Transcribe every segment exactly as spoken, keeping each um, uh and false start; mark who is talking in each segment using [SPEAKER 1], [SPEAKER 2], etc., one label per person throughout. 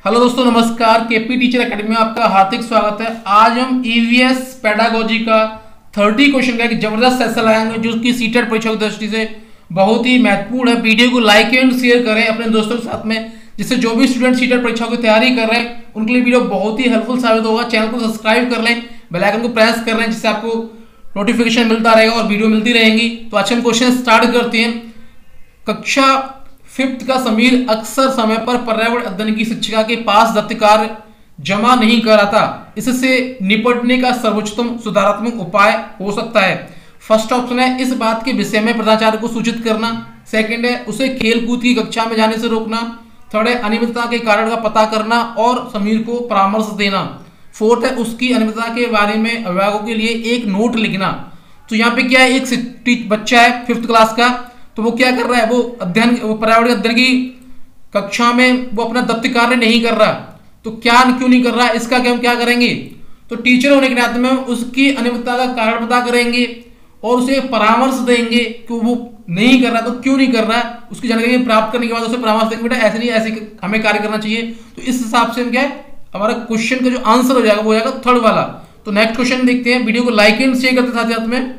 [SPEAKER 1] Hello दोस्तों, नमस्कार। KP teacher academy में आपका हार्दिक स्वागत है। आज हम ईवीएस पेडागोजी का तीस क्वेश्चन का एक जबरदस्त सेशन लाएंगे जो कि सीटेट परीक्षा की दृष्टि से बहुत ही महत्वपूर्ण है। वीडियो को लाइक एंड शेयर करें अपने दोस्तों के साथ में, जिससे जो भी स्टूडेंट सीटेट परीक्षा की तैयारी कर रहे हैं उनके लिए वीडियो बहुत ही हेल्पफुल साबित होगा। चैनल को सब्सक्राइब कर लें, बेल आइकन को प्रेस कर लें, जिससे आपको नोटिफिकेशन मिलता रहेगा और वीडियो मिलती रहेंगी। तो आज हम क्वेश्चन स्टार्ट करते हैं। कक्षा फिफ्थ का समीर अक्सर समय पर पर्यावरण अध्ययन की शिक्षिका के पास दत्त कार्य जमा नहीं कराता। इससे निपटने का सर्वोत्तम सुधारात्मक उपाय हो सकता है। फर्स्ट ऑप्शन है इस बात के विषय में प्राचार्य को सूचित करना। सेकंड है उसे खेल कूद की कक्षा में जाने से रोकना। थर्ड है अनियमितता के कारण का पता करना और समीर को परामर्श देना। फोर्थ है उसकी अनियमितता के बारे में अभिभावकों के लिए एक नोट लिखना। तो यहाँ पे क्या है, एक बच्चा है फिफ्थ क्लास का, तो वो क्या कर रहा है, वो अध्ययन वो पर्यावरण अध्ययन की कक्षा में वो अपना दत्त कार्य नहीं कर रहा। तो क्या क्यों नहीं कर रहा, इसका क्या हम क्या करेंगे, तो टीचर होने के नाते में उसकी अनियमितता का कारण पता करेंगे और उसे परामर्श देंगे कि वो नहीं कर रहा तो क्यों नहीं कर रहा है। उसकी जानकारी प्राप्त करने के बाद उसे परामर्श देंगे, बेटा ऐसे नहीं ऐसे हमें कार्य करना चाहिए। तो इस हिसाब से हम क्या है, हमारा क्वेश्चन का जो आंसर हो जाएगा वो हो जाएगा थर्ड वाला। तो नेक्स्ट क्वेश्चन देखते हैं। वीडियो को लाइक एंड शेयर करते साथ साथ में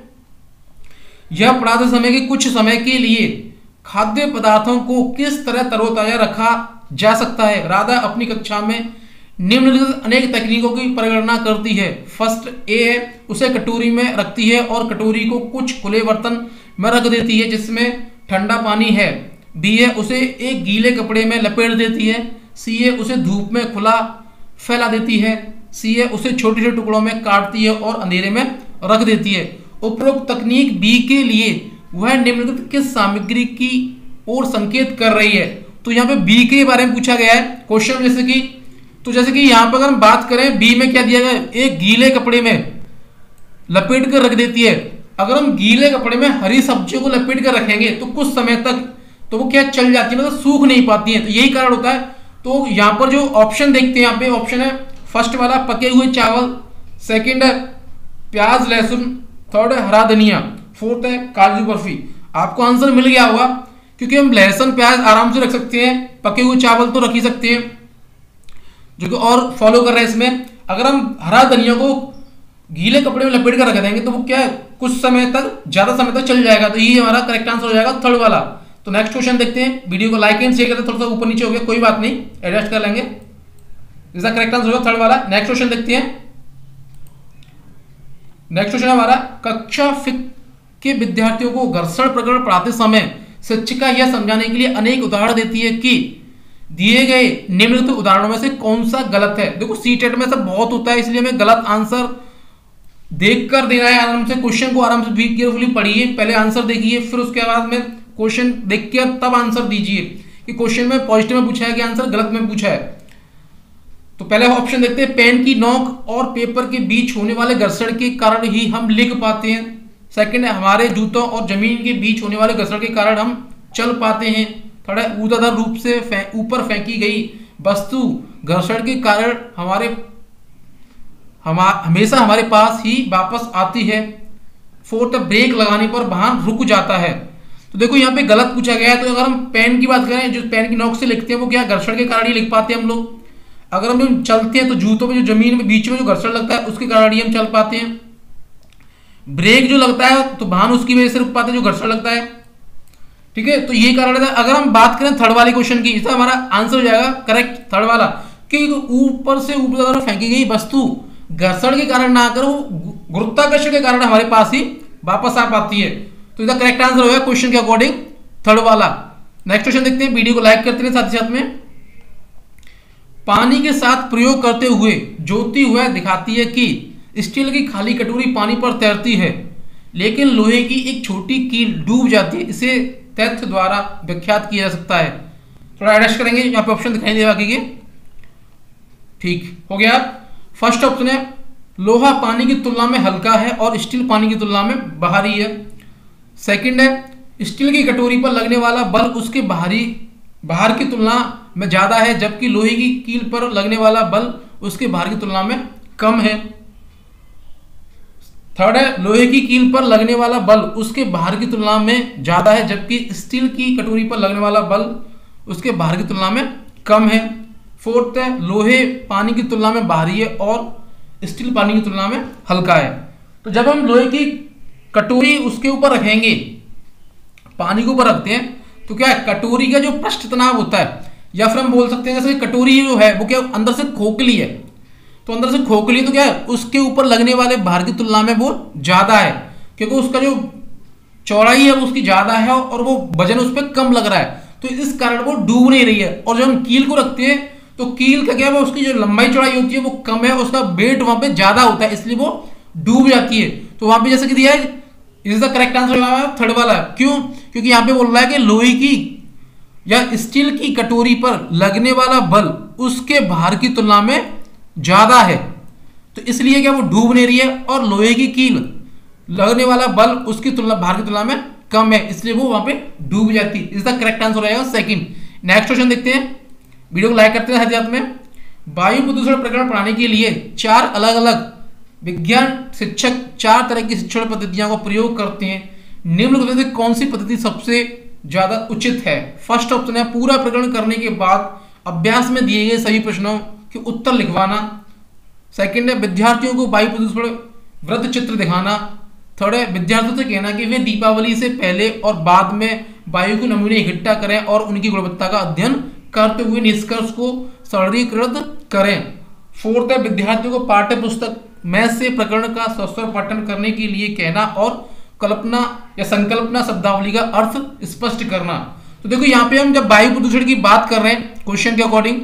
[SPEAKER 1] यह पढ़ाते समय के कुछ समय के लिए खाद्य पदार्थों को किस तरह तरोताजा रखा जा सकता है। राधा अपनी कक्षा में निम्नलिखित अनेक तकनीकों की परिगणना करती है। फर्स्ट ए है उसे कटोरी में रखती है और कटोरी को कुछ खुले बर्तन में रख देती है जिसमें ठंडा पानी है। बी है उसे एक गीले कपड़े में लपेट देती है। सी है उसे धूप में खुला फैला देती है। सी है उसे छोटे छोटे टुकड़ों में काटती है और अंधेरे में रख देती है। उपरोक्त तकनीक बी के लिए वह निम्नलिखित किस सामग्री की ओर संकेत कर रही है। तो यहाँ पे बी के बारे में पूछा गया है क्वेश्चन, जैसे कि तो जैसे कि यहाँ पर अगर हम बात करें बी में क्या दिया गया है, एक गीले कपड़े में लपेट कर रख देती है। अगर हम गीले कपड़े में हरी सब्जियों को लपेट कर रखेंगे तो कुछ समय तक तो वो क्या चल जाती है, मतलब सूख नहीं पाती है। तो यही कारण होता है। तो यहाँ पर जो ऑप्शन देखते हैं, यहाँ पे ऑप्शन है फर्स्ट वाला पके हुए चावल, सेकेंड है प्याज लहसुन, थर्ड है हरा धनिया, फोर्थ है काजू बर्फी। आपको आंसर मिल गया होगा क्योंकि हम लहसुन प्याज आराम से रख सकते हैं, पके हुए चावल तो रख ही सकते हैं जो कि और फॉलो कर रहे हैं इसमें। अगर हम हरा धनिया को गीले कपड़े में लपेट कर रख देंगे तो वो क्या है, कुछ समय तक ज्यादा समय तक चल जाएगा। तो ये हमारा करेक्ट आंसर हो जाएगा थर्ड वाला। तो नेक्स्ट क्वेश्चन देखते हैं। वीडियो को लाइक एंड शेयर करते, थोड़ा सा ऊपर नीचे हो गया कोई बात नहीं, एडजस्ट कर लेंगे। इसका करेक्ट आंसर होगा थर्ड वाला। नेक्स्ट क्वेश्चन देखते हैं। नेक्स्ट क्वेश्चन हमारा कक्षा फिफ्थ के विद्यार्थियों को घर्षण प्रकरण पढ़ाते समय शिक्षिका यह समझाने के लिए अनेक उदाहरण देती है कि दिए गए निम्नलिखित उदाहरणों में से कौन सा गलत है। देखो सीटेट में सब बहुत होता है, इसलिए हमें गलत आंसर देखकर देना है। आराम से क्वेश्चन को आराम से भी केयरफुली पढ़िए, पहले आंसर देखिए, फिर उसके बाद में क्वेश्चन देख के तब आंसर दीजिए कि क्वेश्चन में पॉजिटिव में पूछा है कि आंसर गलत में पूछा है। तो पहले ऑप्शन देखते हैं, पेन की नोक और पेपर के बीच होने वाले घर्षण के कारण ही हम लिख पाते हैं। सेकंड है हमारे जूतों और जमीन के बीच होने वाले घर्षण के कारण हम चल पाते हैं। थर्ड है ऊर्ध्वाधर रूप से ऊपर फे, फेंकी गई वस्तु घर्षण के कारण हमारे हम हमेशा हमारे पास ही वापस आती है। फोर्थ ब्रेक लगाने पर वाहन रुक जाता है। तो देखो यहाँ पे गलत पूछा गया है। तो अगर हम पेन की बात करें, जो पेन की नोक से लिखते हैं वो क्या घर्षण के कारण ही लिख पाते हैं हम लोग। अगर हम चलते हैं तो जूतों में जो जमीन में बीच में जो घर्षण लगता है उसके कारण ही हम चल पाते हैं। ब्रेक जो लगता है तो वाहन उसकी वजह से रुक पाते हैं जो घर्षण लगता है। ठीक है, तो ये कारण है। अगर हम बात करें थर्ड वाले क्वेश्चन की, इसका हमारा आंसर हो जाएगा करेक्ट थर्ड वाला कि ऊपर से ऊपर फेंकी गई वस्तु घर्षण के कारण ना कर वो गुरुत्वाकर्षण के कारण हमारे पास ही वापस आ पाती है। तो इसका करेक्ट आंसर होगा क्वेश्चन के अकॉर्डिंग थर्ड वाला। नेक्स्ट क्वेश्चन देखते हैं। वीडियो को लाइक करते हैं साथ ही साथ में। पानी के साथ प्रयोग करते हुए ज्योति हुआ दिखाती है कि स्टील की खाली कटोरी पानी पर तैरती है लेकिन लोहे की एक छोटी कील डूब जाती है। इसे तथ्य द्वारा व्याख्यात किया जा सकता है। थोड़ा एडजस्ट करेंगे, यहाँ पे ऑप्शन दिखाई दे बाकी के। ठीक हो गया। फर्स्ट ऑप्शन है लोहा पानी की तुलना में हल्का है और स्टील पानी की तुलना में भारी है। सेकंड है स्टील की कटोरी पर लगने वाला बल उसके बाहरी बाहर की तुलना में ज्यादा है जबकि लोहे की कील पर लगने वाला बल उसके बाहर की तुलना में कम है। थर्ड है लोहे की कील पर लगने वाला बल उसके बाहर की तुलना में ज्यादा है जबकि स्टील की कटोरी पर लगने वाला बल उसके बाहर की तुलना में कम है। फोर्थ है लोहे पानी की तुलना में भारी है और स्टील पानी की तुलना में हल्का है। तो जब हम लोहे की कटोरी उसके ऊपर रखेंगे, पानी के ऊपर रखते हैं, तो क्या है कटोरी का जो पृष्ठ तनाव होता है, या फिर हम बोल सकते हैं जैसे कटोरी जो है वो क्या अंदर से खोखली है, तो अंदर से खोखली तो क्या है उसके ऊपर लगने वाले भार की तुलना में वो ज्यादा है, क्योंकि उसका जो चौड़ाई है वो उसकी ज्यादा है और वो वजन उस पर कम लग रहा है, तो इस कारण वो डूब नहीं रही है। और जब हम कील को रखते हैं तो कील का क्या है उसकी जो लंबाई चौड़ाई होती है वो कम है, उसका वेट वहां पे ज्यादा होता है, इसलिए वो डूब जाती है। तो वहां पे जैसे कि दिया है is the correct answer third वाला। क्यों? क्योंकि यहाँ पे बोल रहा है कि लोहे की या स्टील की कटोरी पर लगने वाला बल उसके भार की तुलना में ज्यादा है, तो इसलिए क्या वो डूब नहीं रही है, और लोहे की कील लगने वाला बल उसकी तुलना भार की तुलना में कम है, इसलिए वो वहां पे डूब जाती है। इज द करेक्ट आंसर रहेगा सेकंड। नेक्स्ट क्वेश्चन देखते हैं, वीडियो को लाइक करते हैं साथ में। वायु प्रदूषण प्रकरण पढ़ाने के लिए चार अलग अलग विज्ञान शिक्षक चार तरह की शिक्षण पद्धतियों का प्रयोग करते हैं, निम्नलिखित में से कौन सी पद्धति सबसे ज्यादा उचित है? फर्स्ट ऑप्शन है पूरा प्रकरण करने के बाद अभ्यास में दिए गए सभी प्रश्नों के उत्तर लिखवाना। सेकंड है विद्यार्थियों को वायु प्रदूषण वृत्त चित्र दिखाना। थर्ड है विद्यार्थियों से कहना कि वे दीपावली से पहले और बाद में वायु के नमूने इकट्ठा करें और उनकी गुणवत्ता का अध्ययन करते हुए निष्कर्ष को सरलीकृत करें। फोर्थ है विद्यार्थियों को पाठ्य पुस्तक में से प्रकरण का सस्वर पठन करने के लिए कहना और कल्पना या संकल्पना शब्दावली का अर्थ स्पष्ट करना। तो देखो यहाँ पे हम जब वायु प्रदूषण की बात कर रहे हैं क्वेश्चन के अकॉर्डिंग,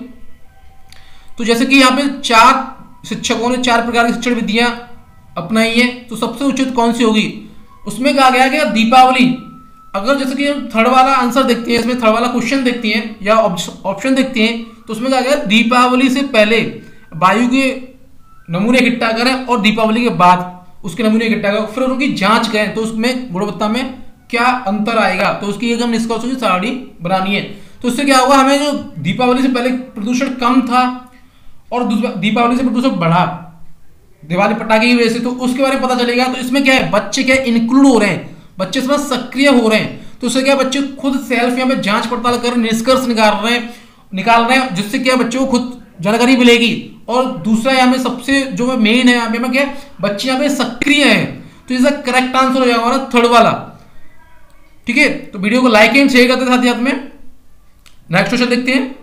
[SPEAKER 1] तो जैसे कि यहाँ पे चार शिक्षकों ने चार प्रकार की शिक्षण विधियां अपनाई है, तो सबसे उचित कौन सी होगी? उसमें कहा गया कि दीपावली, अगर जैसे कि हम थर्ड वाला आंसर देखते हैं, इसमें थर्ड वाला क्वेश्चन देखते हैं या ऑप्शन देखते हैं, तो उसमें कहा गया दीपावली से पहले वायु के नमूने इकट्ठा करें और दीपावली के बाद उसके नमूने इकट्ठा करें, फिर उनकी जांच करें तो उसमें गुणवत्ता में क्या अंतर आएगा, तो उसकी एक हम निष्कर्ष की सारणी बनानी है। तो उससे क्या होगा, हमें जो दीपावली से पहले प्रदूषण कम था और दीपावली से प्रदूषण बढ़ा दिवाली पटाखे की वजह से, तो उसके बारे में पता चलेगा। तो इसमें क्या है बच्चे क्या इंक्लूड हो रहे हैं, बच्चे इसमें सक्रिय हो रहे हैं, तो उससे क्या बच्चे खुद सेल्फ यहाँ पे जांच पड़ताल कर निष्कर्ष निकाल रहे हैं निकाल रहे हैं जिससे क्या बच्चों को खुद जानकारी मिलेगी। और दूसरा यहाँ पे सबसे जो मेन है यहाँ पे क्या बच्चे यहाँ पे सक्रिय हैं, तो इसका करेक्ट आंसर हो जाएगा थर्ड वाला। ठीक है, तो वीडियो को लाइक एंड शेयर करते साथ ही साथ में नेक्स्ट क्वेश्चन देखते हैं।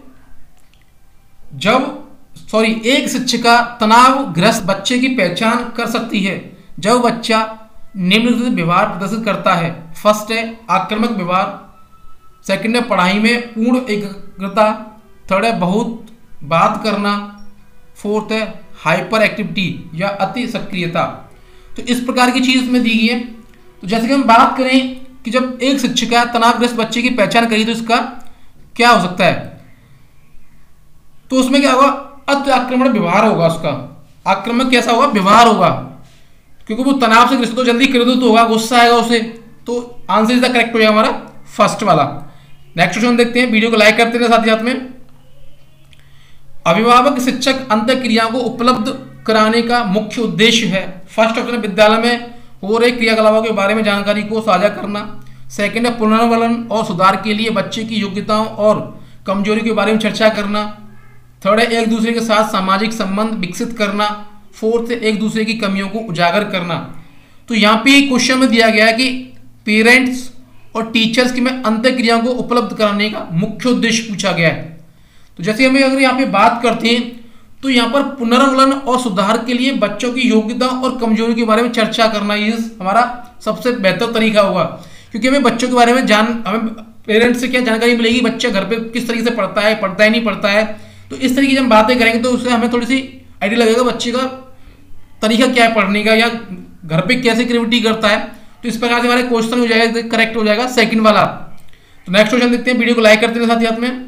[SPEAKER 1] जब सॉरी एक शिक्षिका तनावग्रस्त बच्चे की पहचान कर सकती है जब बच्चा निम्नलिखित व्यवहार प्रदर्शित करता है। फर्स्ट है आक्रामक व्यवहार, सेकंड है पढ़ाई में पूर्ण एकाग्रता, थर्ड है बहुत बात करना, फोर्थ है हाइपर एक्टिविटी या अति सक्रियता। तो इस प्रकार की चीज में दी गई है। तो जैसे कि हम बात करें कि जब एक शिक्षिका तनावग्रस्त बच्चे की पहचान करी तो इसका क्या हो सकता है, तो उसमें क्या होगा अति आक्रमण व्यवहार होगा, उसका आक्रमक कैसा होगा व्यवहार होगा, क्योंकि वो तनाव से ग्रस्त तो जल्दी क्रोधित होगा, गुस्सा आएगा उसे, तो आंसर इज द करेक्ट हो जाएगा हमारा फर्स्ट वाला। नेक्स्ट क्वेश्चन देखते हैं, वीडियो को लाइक करते हैं साथ ही साथ में। अभिभावक शिक्षक अंत क्रियाओं को उपलब्ध कराने का मुख्य उद्देश्य है। फर्स्ट ऑप्शन विद्यालय में हो रहे क्रियाकलापों के बारे में जानकारी को साझा करना, सेकंड है पुनर्वलन और सुधार के लिए बच्चे की योग्यताओं और कमजोरी के बारे में चर्चा करना, थर्ड है एक दूसरे के साथ सामाजिक संबंध विकसित करना, फोर्थ है एक दूसरे की कमियों को उजागर करना। तो यहाँ पे क्वेश्चन में दिया गया है कि पेरेंट्स और टीचर्स की में अंत क्रियाओं को उपलब्ध कराने का मुख्य उद्देश्य पूछा गया है। तो जैसे हमें अगर यहाँ पे बात करते हैं तो यहाँ पर पुनर्वलन और सुधार के लिए बच्चों की योग्यता और कमजोरी के बारे में चर्चा करना ये हमारा सबसे बेहतर तरीका होगा, क्योंकि हमें बच्चों के बारे में जान हमें पेरेंट्स से क्या जानकारी मिलेगी, बच्चा घर पे किस तरीके से पढ़ता है, पढ़ता है नहीं पढ़ता है। तो इस तरीके से हम बातें करेंगे तो उससे हमें थोड़ी सी आइडिया लगेगा बच्चे का तरीका क्या है पढ़ने का या घर पे कैसे क्रिएटिविटी करता है। तो इस प्रकार से हमारे क्वेश्चन हो जाएगा करेक्ट हो जाएगा सेकंड वाला। तो नेक्स्ट क्वेश्चन देखते हैं, वीडियो को लाइक करते हैं साथ ही साथ में।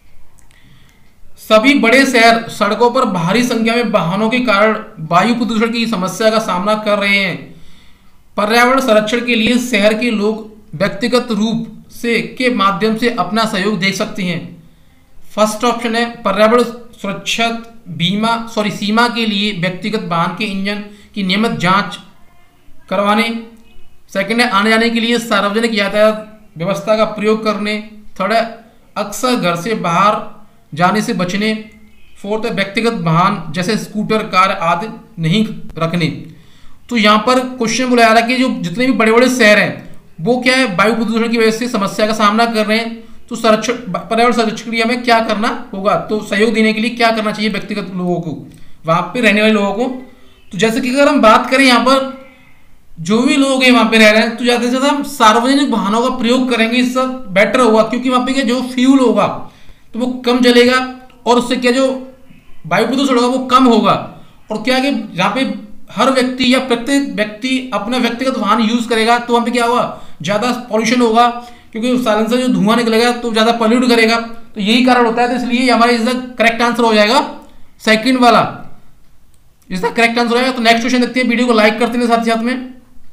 [SPEAKER 1] सभी बड़े शहर सड़कों पर भारी संख्या में वाहनों के कारण वायु प्रदूषण की समस्या का सामना कर रहे हैं। पर्यावरण संरक्षण के लिए शहर के लोग व्यक्तिगत रूप से के माध्यम से अपना सहयोग दे सकते हैं। फर्स्ट ऑप्शन है पर्यावरण सुरक्षा बीमा सॉरी सीमा के लिए व्यक्तिगत वाहन के इंजन की नियमित जांच करवाने, सेकंड है आने जाने के लिए सार्वजनिक यातायात व्यवस्था का प्रयोग करने, थर्ड है अक्सर घर से बाहर जाने से बचने, फोर्थ है व्यक्तिगत वाहन जैसे स्कूटर, कार आदि नहीं रखने। तो यहाँ पर क्वेश्चन बुलाया रहा है कि जो जितने भी बड़े बड़े शहर हैं वो क्या है वायु प्रदूषण की वजह से समस्या का सामना कर रहे हैं, तो संरक्षण पर्यावरण संरक्षण के लिए हमें क्या करना होगा, तो सहयोग देने के लिए क्या करना चाहिए व्यक्तिगत लोगों को, वहां पे रहने वाले लोगों को। तो जैसे कि अगर हम बात करें यहाँ पर जो भी लोग हैं वहां पे रह रहे हैं, तो ज्यादा से ज्यादा हम सार्वजनिक वाहनों का प्रयोग करेंगे, इससे बेटर होगा, क्योंकि वहां पे क्या जो फ्यूल होगा तो वो कम जलेगा और उससे क्या जो वायु प्रदूषण होगा वो कम होगा। और क्या कि यहाँ पे हर व्यक्ति या प्रत्येक व्यक्ति अपना व्यक्तिगत वाहन यूज करेगा तो वहां पे क्या होगा ज्यादा पॉल्यूशन होगा, क्योंकि साइलेंसर जो धुआं निकलेगा तो ज्यादा पॉल्यूट करेगा। तो यही कारण होता है, तो इसलिए हमारा इसका करेक्ट आंसर हो जाएगा सेकंड वाला, इसका करेक्ट आंसर हो जाएगा। तो नेक्स्ट क्वेश्चन देखते हैं, वीडियो को लाइक करते हैं साथ ही साथ में।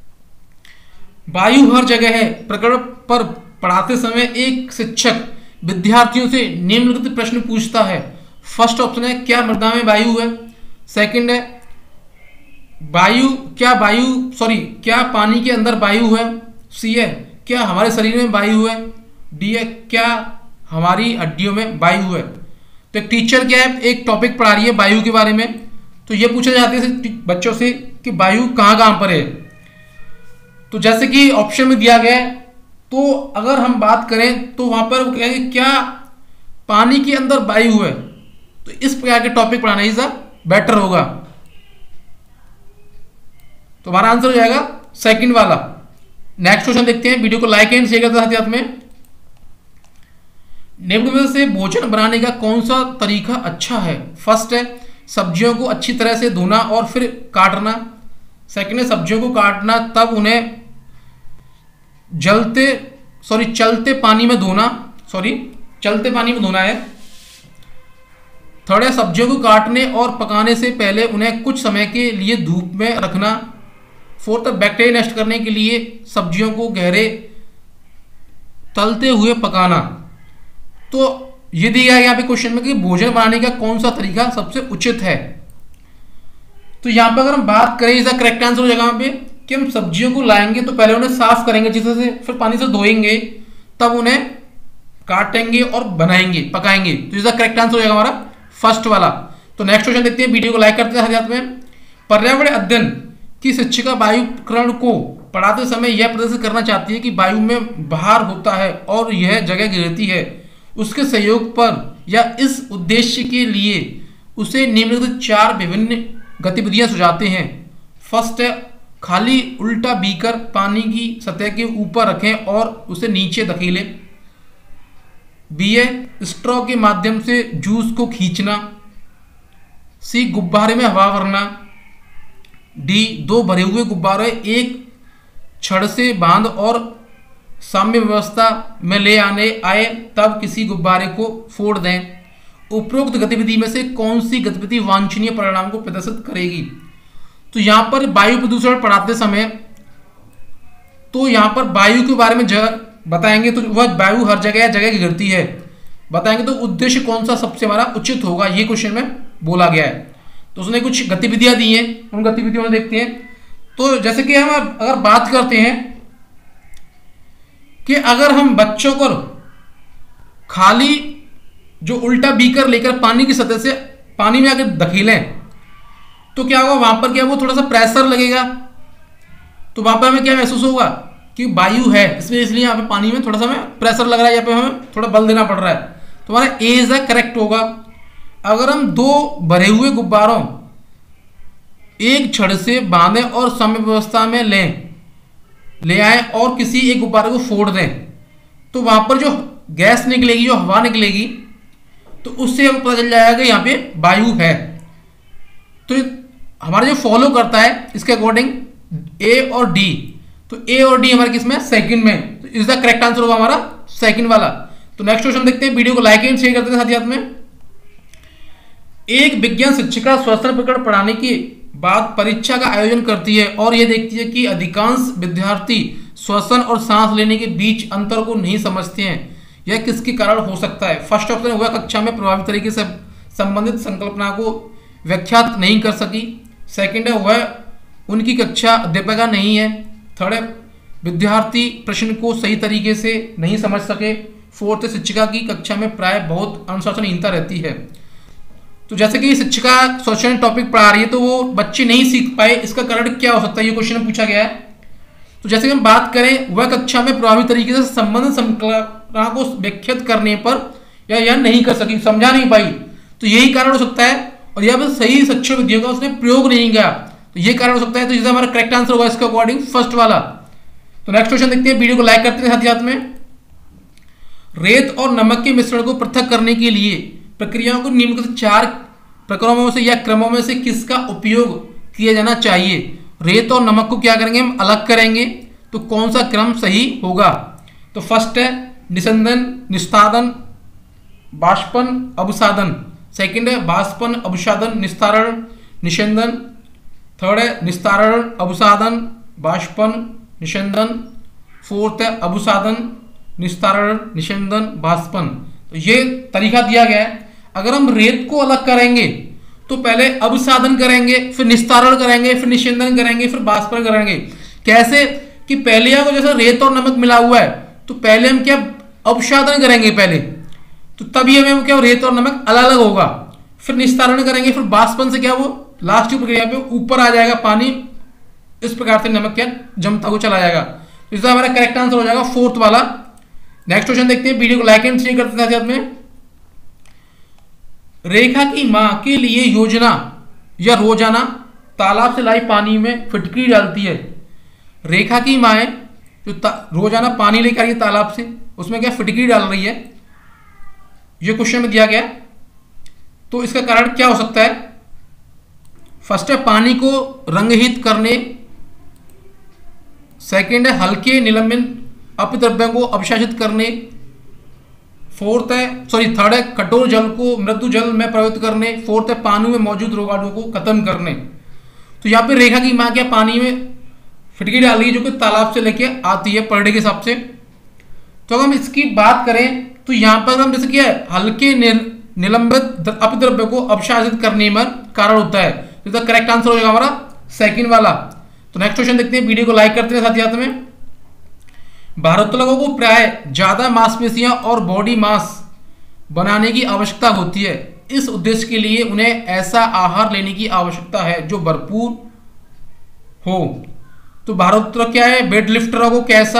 [SPEAKER 1] वायु हर जगह है प्रकरण पर पढ़ाते समय एक शिक्षक विद्यार्थियों से निम्नलिखित प्रश्न पूछता है। फर्स्ट ऑप्शन है क्या मृदा में वायु है, सेकंड है वायु क्या वायु सॉरी क्या पानी के अंदर वायु है, सी है क्या हमारे शरीर में वायु है, डी है क्या हमारी हड्डियों में वायु है। तो एक टीचर क्या है एक टॉपिक पढ़ा रही है वायु के बारे में, तो ये पूछा जाता है बच्चों से कि वायु कहाँ कहाँ पर है। तो जैसे कि ऑप्शन में दिया गया है, तो अगर हम बात करें तो वहां पर कहेंगे क्या पानी के अंदर वायु है, तो इस प्रकार के टॉपिक पढ़ाना ही बेटर होगा। तो हमारा आंसर हो जाएगा सेकंड वाला। नेक्स्ट क्वेश्चन देखते हैं, वीडियो को लाइक एंड शेयर करते साथ में। निम्न में से भोजन बनाने का कौन सा तरीका अच्छा है। फर्स्ट है सब्जियों को अच्छी तरह से धोना और फिर काटना, सेकंड है सब्जियों को काटना तब उन्हें जलते सॉरी चलते पानी में धोना सॉरी चलते पानी में धोना है, थर्ड है सब्जियों को काटने और पकाने से पहले उन्हें कुछ समय के लिए धूप में रखना, फोर्थ बैक्टीरिया नष्ट करने के लिए सब्जियों को गहरे तलते हुए पकाना। तो ये दिया है यहाँ पे क्वेश्चन में कि भोजन बनाने का कौन सा तरीका सबसे उचित है। तो यहाँ पर अगर हम बात करें इसका करेक्ट आंसर हो जाएगा यहाँ पे कि हम सब्जियों को लाएंगे तो पहले उन्हें साफ करेंगे अच्छी तरह से, फिर पानी से धोएंगे, तब उन्हें काटेंगे और बनाएंगे पकाएंगे। तो इसका करेक्ट आंसर हो जाएगा हमारा फर्स्ट वाला। तो नेक्स्ट क्वेश्चन देखते हैं, वीडियो को लाइक करते हैं साथ में। पर्यावरण अध्ययन की शिक्षिका वायुकरण को पढ़ाते समय यह प्रदर्शित करना चाहती है कि वायु में भार होता है और यह जगह गिरती है, उसके सहयोग पर या इस उद्देश्य के लिए उसे निम्नलिखित चार विभिन्न गतिविधियां सुझाते हैं। फर्स्ट है खाली उल्टा बीकर पानी की सतह के ऊपर रखें और उसे नीचे धकेलें। बी है स्ट्रॉ के माध्यम से जूस को खींचना। सी गुब्बारे में हवा भरना। डी दो भरे हुए गुब्बारे एक छड़ से बांध और साम्य व्यवस्था में ले आने आए तब किसी गुब्बारे को फोड़ दें। उपरोक्त गतिविधि में से कौन सी गतिविधि वांछनीय परिणाम को प्रदर्शित करेगी। तो यहां पर वायु प्रदूषण पढ़ाते समय तो यहां पर वायु के बारे में बताएंगे, तो वह वायु हर जगह जगह गिरती है बताएंगे, तो उद्देश्य कौन सा सबसे हमारा उचित होगा ये क्वेश्चन में बोला गया है। तो उसने कुछ गतिविधियां दी हैं, उन गतिविधियों में देखते हैं। तो जैसे कि हम अगर बात करते हैं कि अगर हम बच्चों को खाली जो उल्टा बीकर लेकर पानी की सतह से पानी में आकर धकेलें तो क्या होगा, वहां पर क्या वो थोड़ा सा प्रेशर लगेगा, तो वहां पर हमें क्या महसूस होगा कि वायु है, इसमें इसलिए यहाँ पे पानी में थोड़ा सा हमें प्रेशर लग रहा है, यहाँ पे हमें थोड़ा बल देना पड़ रहा है। तो हमारा ए इज करेक्ट होगा। अगर हम दो भरे हुए गुब्बारों एक छड़ से बांधें और समय व्यवस्था में लें ले आए और किसी एक गुब्बारे को फोड़ दें, तो वहां पर जो गैस निकलेगी, जो हवा निकलेगी, तो उससे हमें पता चल जाएगा कि यहाँ पे वायु है। तो हमारा जो फॉलो करता है इसके अकॉर्डिंग ए और डी, तो ए और डी हमारे किसमें सेकंड में, तो इसका करेक्ट आंसर होगा हमारा सेकंड वाला। तो नेक्स्ट क्वेश्चन देखते हैं, वीडियो को लाइक एंड शेयर करते हैं साथ ही साथ में। एक विज्ञान शिक्षिका श्वसन प्रकरण पढ़ाने के बाद परीक्षा का आयोजन करती है और यह देखती है कि अधिकांश विद्यार्थी श्वसन और सांस लेने के बीच अंतर को नहीं समझते हैं, यह किसके कारण हो सकता है। फर्स्ट ऑप्शन हुआ कक्षा में प्रभावी तरीके से संबंधित संकल्पना को व्याख्यात नहीं कर सकी। सेकंड है वह उनकी कक्षा अध्यापिका नहीं है। थर्ड है विद्यार्थी प्रश्न को सही तरीके से नहीं समझ सके। फोर्थ शिक्षिका की कक्षा में प्राय बहुत अनुशासनहीनता रहती है। तो जैसे कि शिक्षिका सोशल टॉपिक पढ़ा रही है तो वो बच्चे नहीं सीख पाए, इसका कारण क्या हो सकता है, ये क्वेश्चन में पूछा गया है। तो जैसे कि हम बात करें, वह कक्षा में प्रभावी तरीके से संबंध संकल्पना को व्याख्यात करने पर या यह नहीं कर सकी, समझा नहीं पाई, तो यही कारण हो सकता है। और यहाँ पर सही शिक्षण विधियों का उसने प्रयोग नहीं किया, तो ये कारण हो सकता है। तो इसका हमारा करेक्ट आंसर होगा इसके अकॉर्डिंग फर्स्ट वाला। तो नेक्स्ट क्वेश्चन देखते हैं, वीडियो को लाइक करते हैं साथ ही साथ में। रेत और नमक के मिश्रण को पृथक करने के लिए प्रक्रियाओं को निम्नलिखित चार प्रक्रमों से या क्रमों में से किसका उपयोग किया जाना चाहिए। रेत और नमक को क्या करेंगे, हम अलग करेंगे, तो कौन सा क्रम सही होगा। तो फर्स्ट है निस्संदन, निस्तारण, बाष्पन, अवसादन। सेकंड है बाष्पन, अवसादन, निस्तारण, निस्संदन। थर्ड है निस्तारण, अवसादन, बाष्पन, निस्संदन। फोर्थ है अवसादन, निस्तारण, निस्संदन, बाष्पन। तो ये तरीका दिया गया है। अगर हम रेत को अलग करेंगे तो पहले अवसादन करेंगे, फिर निस्तारण करेंगे, फिर निस्संदन करेंगे, फिर बाष्पन करेंगे। कैसे कि पहले को जैसे रेत और नमक मिला हुआ है तो पहले हम क्या अवसादन करेंगे पहले, तो तभी हमें क्या रेत और नमक अलग अलग होगा। फिर निस्तारण करेंगे, फिर बाष्पन से क्या वो लास्ट की प्रक्रिया पे ऊपर आ जाएगा पानी, इस प्रकार से नमक क्या जमता हुआ चला जाएगा। तो इसका हमारा करेक्ट आंसर हो जाएगा फोर्थ वाला। नेक्स्ट क्वेश्चन देखते हैं, वीडियो को लाइक एंड शेयर करते हैं साथ में। रेखा की मां के लिए योजना या रोजाना तालाब से लाई पानी में फिटकरी डालती है। रेखा की मां है जो रोजाना पानी लेकर आ रही है तालाब से, उसमें क्या फिटकरी डाल रही है, ये क्वेश्चन में दिया गया। तो इसका कारण क्या हो सकता है। फर्स्ट है पानी को रंगहीन करने, सेकंड है हल्के निलंबन अपद्रव्यों को अपशासित करने, फोर्थ है सॉरी थर्ड है कठोर जल को मृदु जल में प्रवृत्त करने, फोर्थ है पानी में मौजूद रोगाणुओं को खत्म करने। तो यहाँ पे रेखा की मां क्या पानी में फिटकरी डाल रही है जो कि तालाब से लेके आती है पर डे के हिसाब से। तो अगर हम इसकी बात करें तो यहाँ पर हम जैसे क्या है हल्के निलंबित अपद्रव्य को अपशासित करने में कारण होता है। तो इसका करेक्ट आंसर हो जाएगा हमारा सेकंड वाला। तो नेक्स्ट क्वेश्चन देखते हैं, वीडियो को लाइक करते हैं साथ ही साथ में। भारोत्तोलकों को प्राय ज्यादा मांसपेशियां और बॉडी मास बनाने की आवश्यकता होती है। इस उद्देश्य के लिए उन्हें ऐसा आहार लेने की आवश्यकता है जो भरपूर हो। तो भारोत्तोलक क्या है, वेट लिफ्टरों को कैसा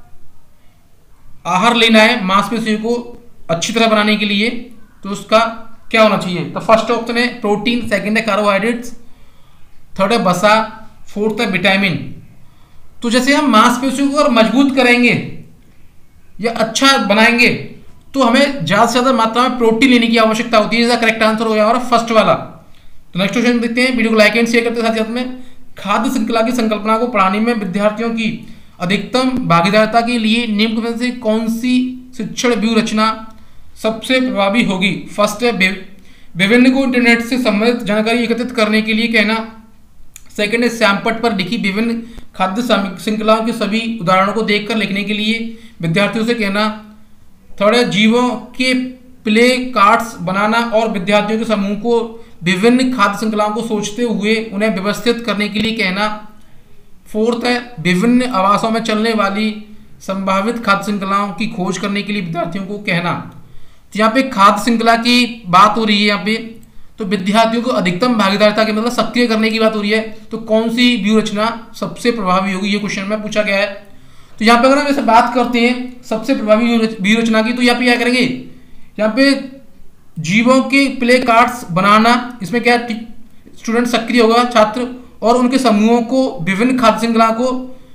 [SPEAKER 1] आहार लेना है मांसपेशियों को अच्छी तरह बनाने के लिए, तो उसका क्या होना चाहिए। तो फर्स्ट ऑप्शन है प्रोटीन, सेकंड है कार्बोहाइड्रेट्स, थर्ड है वसा, फोर्थ है विटामिन। तो जैसे हम मांसपेशियों को अगर मजबूत करेंगे या अच्छा बनाएंगे तो हमें ज्यादा से ज्यादा मात्रा में प्रोटीन लेने की आवश्यकता होती है। इसका करेक्ट आंसर हो गया हमारा फर्स्ट वाला। तो नेक्स्ट क्वेश्चन देखते हैं, वीडियो को लाइक एंड शेयर करते हैं साथ साथ में। खाद्य श्रृंखला की संकल्पना को पढ़ाने में विद्यार्थियों की अधिकतम भागीदारिता के लिए निम्न में से कौन सी शिक्षण व्यूह रचना सबसे प्रभावी होगी। फर्स्ट है विभिन्न को इंटरनेट से संबंधित जानकारी एकत्रित करने के लिए कहना, सेकंड है श्यामपट्ट पर लिखी विभिन्न खाद्य श्रृंखलाओं के सभी उदाहरणों को देखकर लिखने के लिए विद्यार्थियों से कहना, थर्ड है जीवों के प्ले कार्ड्स बनाना और विद्यार्थियों के समूह को विभिन्न खाद्य श्रृंखलाओं को सोचते हुए उन्हें व्यवस्थित करने के लिए कहना, फोर्थ है विभिन्न आवासों में चलने वाली संभावित खाद्य श्रृंखलाओं की खोज करने के लिए विद्यार्थियों को कहना। तो यहाँ पे खाद्य श्रृंखला की बात हो रही है, यहाँ पे तो विद्यार्थियों को अधिकतम भागीदारिता के मतलब सक्रिय करने की बात हो रही है। तो कौन सी व्यूह रचना सबसे प्रभावी होगी, ये क्वेश्चन में पूछा गया है। तो यहाँ पे अगर हम ऐसे बात करते हैं सबसे प्रभावी व्यूह रचना की, तो यहाँ पे क्या करेंगे, यहाँ पे जीवों के प्ले कार्ड्स बनाना, इसमें क्या स्टूडेंट सक्रिय होगा छात्र, और उनके समूहों को विभिन्न खाद्य श्रृंखला को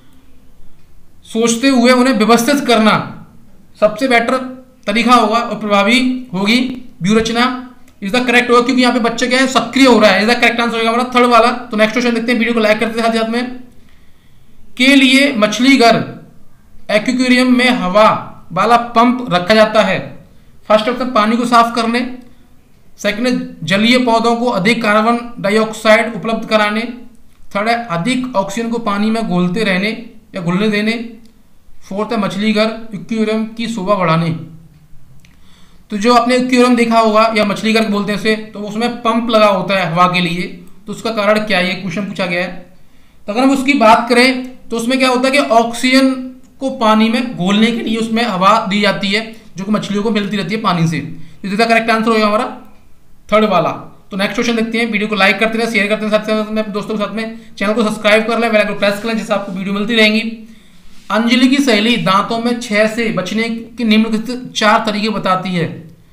[SPEAKER 1] सोचते हुए उन्हें व्यवस्थित करना सबसे बेटर तरीका होगा और प्रभावी होगी व्यूह रचना। इसका करेक्ट होगा क्योंकि यहाँ पे बच्चे क्या है सक्रिय हो रहा है। इसका करेक्ट आंसर होगा हमारा थर्ड वाला। तो नेक्स्ट क्वेश्चन देखते हैं, वीडियो को लाइक करते हैं साथ साथ में। के लिए मछली घर एक्वेरियम में हवा वाला पंप रखा जाता है। फर्स्ट ऑप्शन पानी को साफ करने, सेकंड जलीय पौधों को अधिक कार्बन डाइऑक्साइड उपलब्ध कराने, थर्ड है अधिक ऑक्सीजन को पानी में घोलते रहने या घुलने देने, फोर्थ है मछली घर एक्वेरियम की शोभा बढ़ाने। तो जो आपने एक्वेरियम देखा होगा या मछली घर बोलते हैं उसे, तो उसमें पंप लगा होता है हवा के लिए। तो उसका कारण क्या है, ये क्वेश्चन पूछा गया है। तो अगर हम उसकी बात करें तो उसमें क्या होता है कि ऑक्सीजन को पानी में घोलने के लिए उसमें हवा दी जाती है जो कि मछलियों को मिलती रहती है पानी से। इसका करेक्ट आंसर होगा हमारा थर्ड वाला। तो नेक्स्ट क्वेश्चन देखते हैं। वीडियो को लाइक करते रहे, शेयर करते हैं, साथ साथ में दोस्तों के साथ में चैनल को सब्सक्राइब कर लें, बेल आइकन प्रेस कर लें, जिससे आपको वीडियो मिलती रहेंगी। अंजलि की सहेली दांतों में छह से बचने के निम्नलिखित चार तरीके बताती है।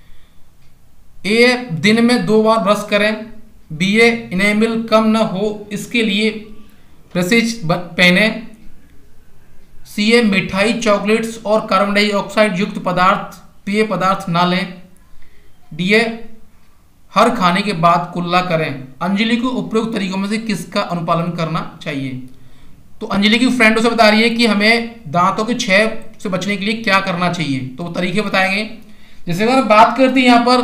[SPEAKER 1] ए, दिन में दो बार ब्रश करें। बी, ए, इनेमिल कम न हो इसके लिए ब्रशेज पहने। सी, ए, मिठाई, चॉकलेट्स और कार्बन डाइऑक्साइड युक्त पदार्थ पेय पदार्थ ना लें। डी, ए, हर खाने के बाद कुल्ला करें। अंजलि को उपयुक्त तरीकों में से किसका अनुपालन करना चाहिए? तो अंजलि की फ्रेंड उसे बता रही है कि हमें दांतों के क्षय से बचने के लिए क्या करना चाहिए, तो वो तरीके बताएंगे। जैसे अगर बात करते हैं यहाँ पर,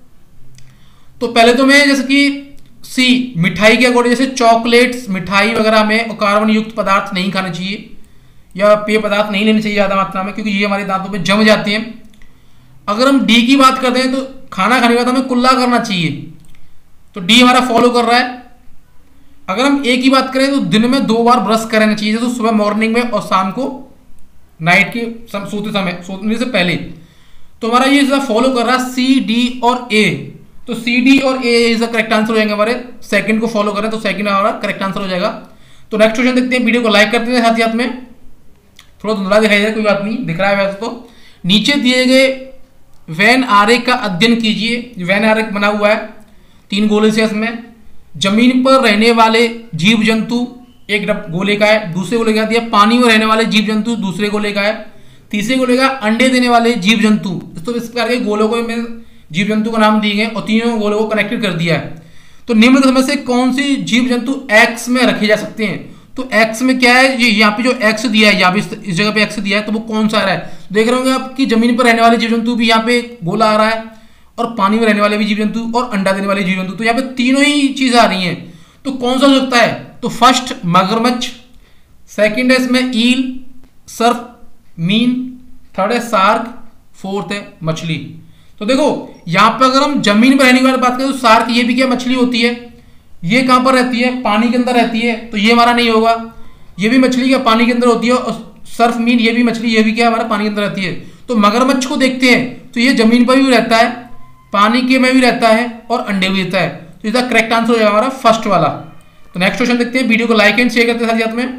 [SPEAKER 1] तो पहले तो मैं जैसे कि सी, मिठाई के अकॉर्डिंग जैसे चॉकलेट्स, मिठाई वगैरह में और कार्बन युक्त पदार्थ नहीं खाने चाहिए या पेय पदार्थ नहीं लेने चाहिए ज़्यादा मात्रा में, क्योंकि ये हमारे दांतों पे जम जाते हैं। अगर हम डी की बात करते हैं तो खाना खाने के बाद हमें कुल्ला करना चाहिए, तो डी हमारा फॉलो कर रहा है। अगर हम ए की बात करें तो दिन में दो बार ब्रश करना चाहिए, तो सुबह मॉर्निंग में और शाम को नाइट के सोते समय, सोने से पहले। तो हमारा ये फॉलो कर रहा है सी, डी और ए। तो सी, डी और A is the correct answer हो जाएंगे हमारे। सेकंड को फॉलो करें तो सेकंड हमारा करेक्ट आंसर हो जाएगा। तो नेक्स्ट क्वेश्चन देखते हैं। वीडियो को लाइक करते हैं, साथ ही साथ में थोड़ा धुंधला दिखाई दे रहा है, कोई बात नहीं, दिख रहा है वैसे तो। नीचे दिए गए वैन आरेख का अध्ययन कीजिए। वैन आरेख बना हुआ है, तीन गोले से इसमें। जमीन पर रहने वाले जीव जंतु एक गोले का है, दूसरे गोले का दिया पानी में रहने वाले जीव जंतु दूसरे गोले का है, तीसरे गोले का अंडे देने वाले जीव जंतु। तो इस प्रकार के गोलों को में जीव जंतु का नाम दिए गए और तीनों गोलों को कनेक्टेड कर दिया है। तो निम्न में से कौन सी जीव जंतु एक्स में रखे जा सकते हैं? तो एक्स में क्या है, ये यहाँ पे जो एक्स दिया है, यहाँ पे इस जगह पे एक्स दिया है, तो वो कौन सा आ रहा है? देख रहे होंगे आप कि जमीन पर रहने वाले जीव जंतु भी यहाँ पे गोला आ रहा है, और पानी में रहने वाले भी जीव जंतु और अंडा देने वाले जीव जंतु, तो यहाँ पे तीनों ही चीजें आ रही हैं। तो कौन सा हो सकता है? तो फर्स्ट मगरमच्छ, सेकंड है इसमें ईल, सर्फ, मीन, थर्ड है शार्क, फोर्थ है मछली। तो देखो यहाँ पे अगर हम जमीन पर रहने की बात करें तो शार्क ये भी क्या मछली होती है, ये कहां पर रहती है? पानी के अंदर रहती है, तो ये हमारा नहीं होगा। ये भी मछली क्या पानी के अंदर होती है, और सर्फ मीन ये भी मछली, ये भी क्या हमारा पानी के अंदर रहती है। तो मगरमच्छ को देखते हैं तो ये जमीन पर भी रहता है, पानी के में भी रहता है और अंडे भी देता है। तो इसका करेक्ट आंसर हो जाएगा हमारा फर्स्ट वाला। तो नेक्स्ट क्वेश्चन देखते हैं। वीडियो को लाइक एंड शेयर करते हैं साथ में।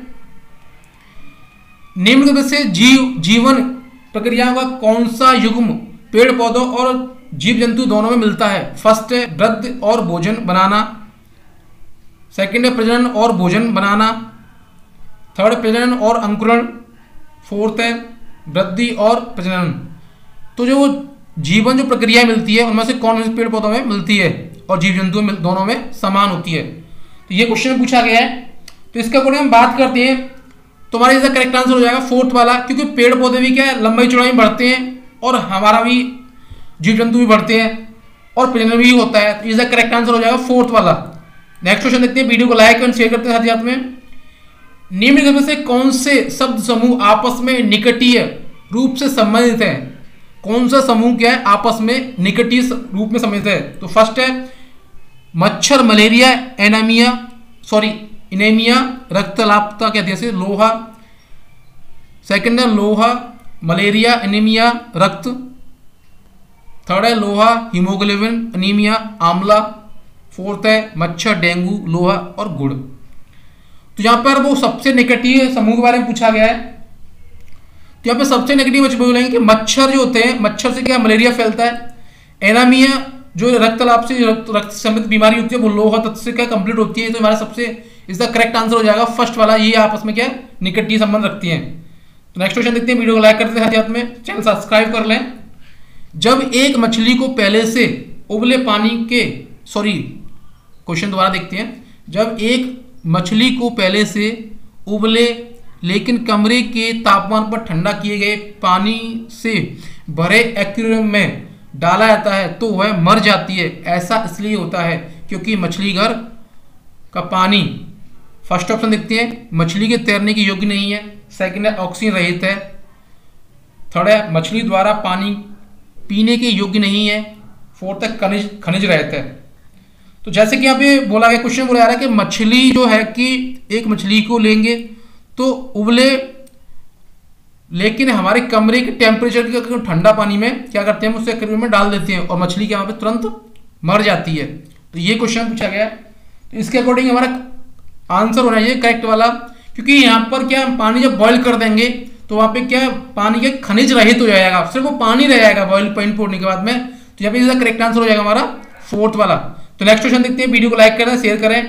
[SPEAKER 1] निम्न से जीव जीवन प्रक्रिया का कौन सा युग्म पेड़ पौधों और जीव जंतु दोनों में मिलता है? फर्स्ट है वृद्धि और भोजन बनाना, सेकंड है प्रजनन और भोजन बनाना, थर्ड प्रजनन और अंकुरण, फोर्थ है वृद्धि और प्रजनन। तो जो जीवन जो प्रक्रिया मिलती है उनमें से कौन से पेड़ पौधों में मिलती है और जीव जंतु में दोनों में समान होती है? तो ये क्वेश्चन पूछा गया है। तो इसके अकॉर्डिंग हम बात करते हैं तो हमारा इसका करेक्ट आंसर हो जाएगा फोर्थ वाला, क्योंकि पेड़ पौधे भी क्या है लंबाई चौड़ाई में बढ़ते हैं और हमारा भी जीव जंतु भी बढ़ते हैं और प्रजनन भी होता है। तो इसका करेक्ट आंसर हो जाएगा फोर्थ वाला। नेक्स्ट क्वेश्चन देखते हैं। वीडियो को लाइक एंड शेयर करते हैं साथ में। निम्न में से कौन से शब्द समूह आपस में निकटीय रूप से संबंधित है? कौन सा समूह क्या है आपस में निकटीय रूप में संबंधित है? तो फर्स्ट है मच्छर, मलेरिया, एनीमिया, सॉरी इनेमिया, रक्तलापता कहते हैं लोहा। सेकंड है लोहा, मलेरिया, एनीमिया, रक्त। थर्ड है लोहा, हीमोग्लोबिन, एनीमिया, आंवला। फोर्थ है मच्छर, डेंगू, लोहा और गुड़। तो यहाँ पर वो सबसे नेगेटिव समूह के बारे में पूछा गया है। तो यहाँ पे सबसे नेगेटिव बोलेंगे कि मच्छर जो होते हैं, मच्छर से क्या मलेरिया फैलता है। एनीमिया जो रक्तलाप से रक्त, रक्त संबंधित बीमारी होती है वो लोहा तत्व से क्या कंप्लीट होती है। तो हमारा सबसे इसका करेक्ट आंसर हो जाएगा फर्स्ट वाला, ये आपस में क्या निकटता संबंध रखती हैं। तो नेक्स्ट क्वेश्चन देखते हैं। वीडियो को लाइक करते हैं, साथ में चैनल सब्सक्राइब कर लें। जब एक मछली को पहले से उबले पानी के सॉरी क्वेश्चन दोबारा देखते हैं। जब एक मछली को पहले से उबले लेकिन कमरे के तापमान पर ठंडा किए गए पानी से भरे एक्वेरियम में डाला जाता है तो वह मर जाती है। ऐसा इसलिए होता है क्योंकि मछली घर का पानी, फर्स्ट ऑप्शन देखते हैं, मछली के तैरने के योग्य नहीं है। सेकंड है ऑक्सीजन रहित है। थर्ड है मछली द्वारा पानी पीने के योग्य नहीं है। फोर्थ है खनिज खनिज रहित है। तो जैसे कि यहाँ पे बोला गया, क्वेश्चन बोला जा रहा है कि मछली जो है कि एक मछली को लेंगे तो उबले लेकिन हमारे कमरे के टेम्परेचर के ठंडा पानी में क्या करते हैं, उससे एक्वेरियम में डाल देते हैं और मछली के यहाँ पे तुरंत मर जाती है। तो ये क्वेश्चन पूछा गया, तो इसके अकॉर्डिंग हमारा आंसर होना चाहिए करेक्ट वाला, क्योंकि यहाँ पर क्या पानी जब बॉईल कर देंगे तो वहाँ पे क्या पानी के खनिज रहित हो जाएगा, सिर्फ वो पानी रह जाएगा बॉईल पॉइंट होने के बाद में। तो यहाँ पे इसका करेक्ट आंसर हो जाएगा हमारा फोर्थ वाला। तो नेक्स्ट क्वेश्चन देखते हैं, वीडियो को लाइक करें, शेयर करें।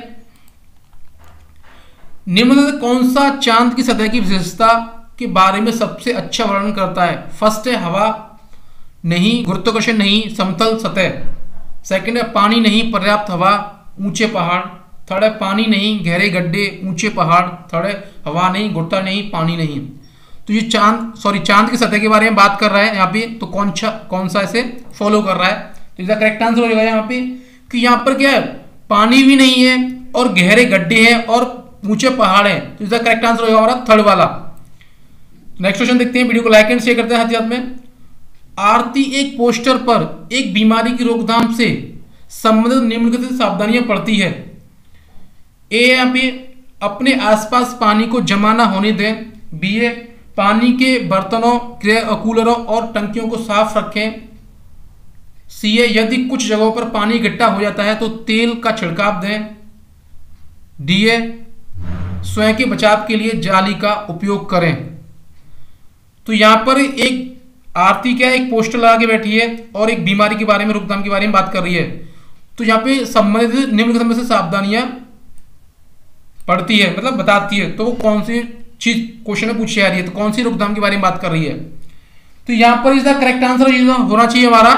[SPEAKER 1] निम्न में से कौन सा चांद की सतह की विशेषता के बारे में सबसे अच्छा वर्णन करता है? फर्स्ट है हवा नहीं, गुरुत्वाकर्षण नहीं, समतल सतह। सेकंड है पानी नहीं, पर्याप्त हवा, ऊंचे पहाड़। थर्ड है पानी नहीं, गहरे गड्ढे, ऊंचे पहाड़। थर्ड है हवा नहीं, गुरुत्वा नहीं, पानी नहीं। तो ये चांद सॉरी चांद की सतह के बारे में बात कर रहा है यहाँ पे, तो कौन सा कौन सा इसे फॉलो कर रहा है? तो इसका करेक्ट आंसर हो जाएगा यहाँ पे कि यहाँ पर क्या है, पानी भी नहीं है और गहरे गड्ढे हैं और ऊंचे पहाड़ हैं। तो इसका करेक्ट आंसर होगा हमारा थर्ड वाला। नेक्स्ट क्वेश्चन देखते हैं, वीडियो को लाइक एंड शेयर करते हैं हाथ हाथ में। आरती एक पोस्टर पर एक बीमारी की रोकथाम से संबंधित निम्नलिखित सावधानियां पढ़ती है। ए यहाँ पे अपने आसपास पानी को जमा ना होने दें। बी ए पानी के बर्तनों, कूलरों और टंकियों को साफ रखें। सी ए यदि कुछ जगहों पर पानी इकट्ठा हो जाता है तो तेल का छिड़काव दें। डी ए स्वयं के बचाव के लिए जाली का उपयोग करें। तो यहां पर एक आरती क्या एक पोस्टर लगा के बैठी है और एक बीमारी के बारे में, रोकथाम के बारे में बात कर रही है। तो यहाँ पे संबंधित निम्नलिखित में से सावधानियां पढ़ती है, मतलब बताती है। तो वो कौन सी चीज क्वेश्चन में पूछी जा रही है, तो कौन सी रोकथाम के बारे में बात कर रही है? तो यहां पर इसका करेक्ट आंसर होना चाहिए हमारा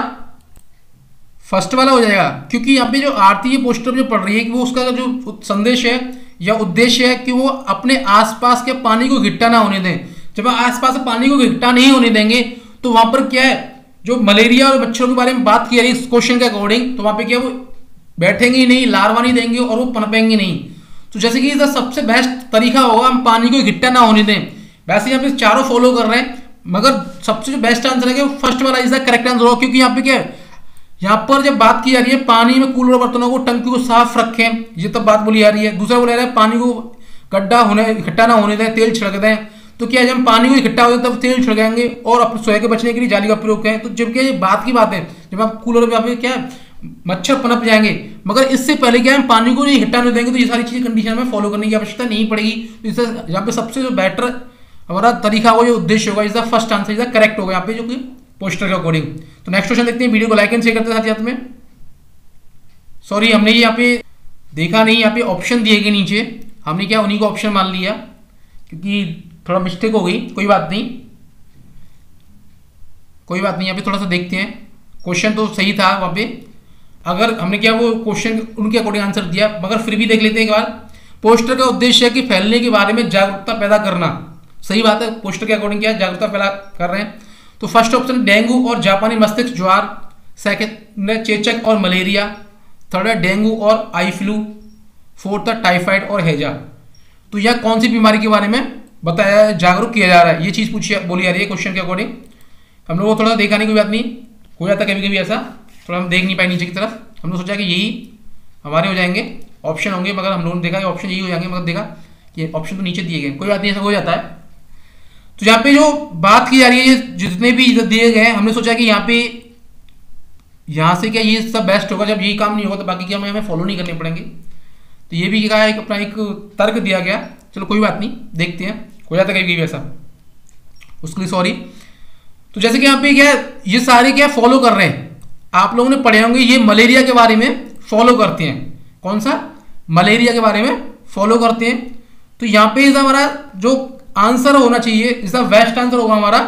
[SPEAKER 1] फर्स्ट वाला हो जाएगा, क्योंकि यहाँ पे जो आरती है पोस्टर जो पढ़ रही है कि वो उसका जो संदेश है या उद्देश्य है कि वो अपने आसपास के पानी को इकट्ठा ना होने दें। जब आसपास पानी को इकट्ठा नहीं होने देंगे तो वहां पर क्या है, जो मलेरिया और मच्छरों के बारे में बात की जा रही है इस क्वेश्चन के अकॉर्डिंग, तो वहां पे क्या वो बैठेंगे ही नहीं, लार्वा नहीं देंगे और वो पनपेंगे नहीं। तो जैसे कि सबसे बेस्ट तरीका होगा हम पानी को इकट्ठा ना होने दें। वैसे यहाँ पे चारों फॉलो कर रहे हैं, मगर सबसे जो बेस्ट आंसर है कि फर्स्ट वाला इसका करेक्ट आंसर होगा, क्योंकि यहाँ पे क्या है, यहाँ पर जब बात की जा रही है पानी में कूलर बर्तनों को, टंकी को साफ रखें, ये तब बात बोली जा रही है। दूसरा बोला जा रहा है पानी को गड्ढा होने इकट्ठा ना होने दें, तेल छिड़क दें। तो क्या है, जब पानी को इकट्ठा हो तब तेल छिड़काएंगे और अपने सोए के बचने के लिए जाली का प्रयोग करें। तो जब क्या ये बात की बात है, जब आप कूलर में आप क्या मच्छर पनप जाएंगे, मगर इससे पहले क्या है पानी को इकट्ठा नहीं देंगे। तो ये सारी चीजें कंडीशन में फॉलो करने की आवश्यकता नहीं पड़ेगी। तो इससे यहाँ पे सबसे जो बेटर हमारा तरीका होगा, जो उद्देश्य होगा, इसका फर्स्ट आंसर इसका करेक्ट होगा यहाँ पे, जो कि पोस्टर के अकॉर्डिंग। तो नेक्स्ट क्वेश्चन देखते हैं, वीडियो को लाइक एंड शेयर करते हैं साथ साथ में। सॉरी हमने यहाँ पे देखा नहीं, यहाँ पे ऑप्शन दिए गए नीचे, हमने क्या उन्हीं को ऑप्शन मान लिया, क्योंकि थोड़ा मिस्टेक हो गई। कोई बात नहीं, कोई बात नहीं। यहाँ पे थोड़ा सा देखते हैं, क्वेश्चन तो सही था वहाँ पे, अगर हमने क्या वो क्वेश्चन उनके अकॉर्डिंग आंसर दिया, मगर फिर भी देख लेते हैं एक बार। पोस्टर का उद्देश्य है कि फैलने के बारे में जागरूकता पैदा करना। सही बात है, पोस्टर के अकॉर्डिंग क्या जागरूकता पैदा कर रहे हैं। तो फर्स्ट ऑप्शन डेंगू और जापानी मस्तिष्क ज्वार। सेकंड है चेचक और मलेरिया। थर्ड है डेंगू और आई फ्लू। फोर्थ है टाइफाइड और हैजा। तो यह कौन सी बीमारी के बारे में बताया जागरूक किया जा रहा है, ये चीज पूछी बोली जा रही है क्वेश्चन के अकॉर्डिंग। हम लोग को थोड़ा देखा नहीं, कोई बात नहीं, हो जाता कभी कभी ऐसा, थोड़ा हम देख नहीं पाए नीचे की तरफ। हम लोग सोचा कि यही हमारे हो जाएंगे ऑप्शन होंगे, मगर हम लोगों ने देखा कि ऑप्शन यही हो जाएंगे, मगर देखा कि ऑप्शन तो नीचे दिए गए। कोई बात नहीं, ऐसा हो जाता है। तो यहाँ पे जो बात की जा रही है, जितने भी दिए गए, हमने सोचा कि यहाँ पे यहाँ से क्या ये सब बेस्ट होगा। जब यही काम नहीं होगा तो बाकी क्या हमें हमें फॉलो नहीं करने पड़ेंगे। तो ये भी क्या एक अपना एक तर्क दिया गया। चलो कोई बात नहीं, देखते हैं, हो जाता है कभी कभी ऐसा, उसके लिए सॉरी। तो जैसे कि यहाँ पे क्या ये सारे क्या फॉलो कर रहे हैं, आप लोगों ने पढ़े होंगे, ये मलेरिया के बारे में फॉलो करते हैं। कौन सा? मलेरिया के बारे में फॉलो करते हैं। तो यहाँ पे इसका हमारा जो आंसर होना चाहिए, इसका बेस्ट आंसर होगा हमारा